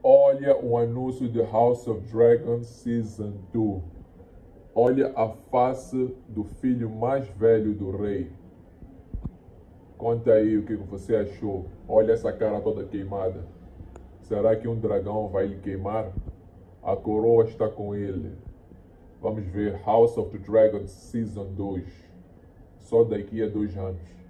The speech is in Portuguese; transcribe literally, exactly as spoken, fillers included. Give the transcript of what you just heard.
Olha o anúncio de House of Dragons Season dois. Olha a face do filho mais velho do rei. Conta aí o que você achou. Olha essa cara toda queimada. Será que um dragão vai lhe queimar? A coroa está com ele. Vamos ver House of the Dragons Season dois. Só daqui a dois anos.